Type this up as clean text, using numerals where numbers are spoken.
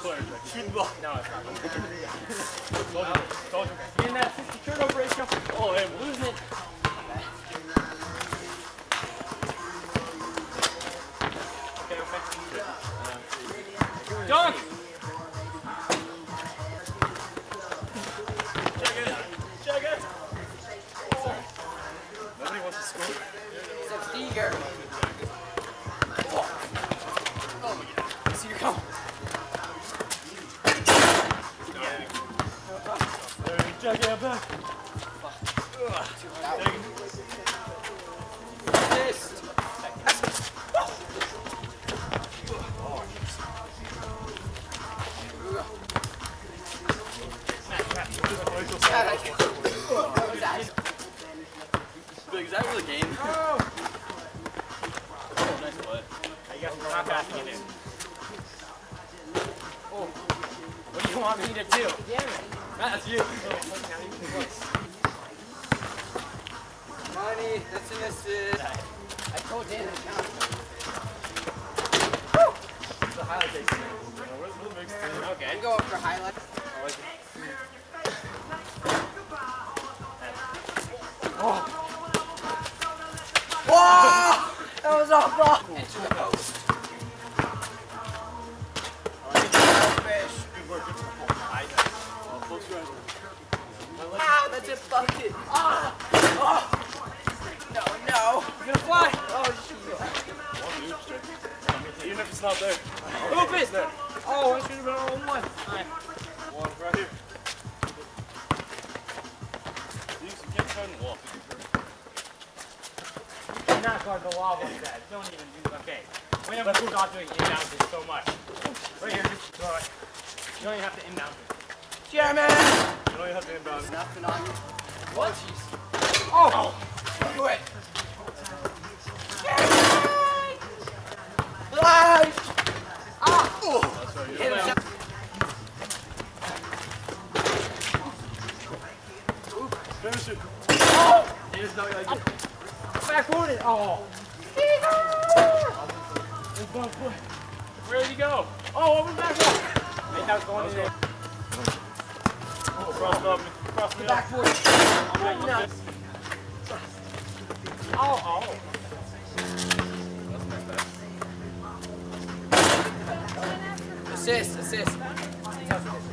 Shoot the ball. No, it's not. Told you. In that 50 turnover ratio. Oh, hey, We're losing it. Okay. Dunk! Check it. Nobody wants to score. Except Steger. Oh, yeah. See you come. Check it back. Assist. Is that really a game? Oh, Nice play. you guys are not passing it in. Oh, what do you want me to do? Damn it. That's you. Money, that's an assist. I told Dan to count. The highlight takes it. Okay. Go up for highlights. Oh. Whoa! That was awful. Into the post. Fish. Ah, that's a bucket. Ah! Oh! No, no. You're gonna fly. Oh, shoot. Even if it's not there. Hoop is there. Oh, I should have been on one. Alright. One right here. You can't try and walk. Do not guard the wall like that. Don't even do that. Okay. We have to stop doing inbounds so much. Right here, just throw it. You don't even have to inbound it. Jeremy! You don't even have to inbound. There's nothing on you. What? Oh! Do it! Live! Ah! Oh! That's right. Hit him. Finish it. Oh! He is not like it. Backwarded! Oh! Where did he go? Oh, over the backward! I think that was going in there. Cross me. Cross me up. Backward! Oh, oh. Assist, assist.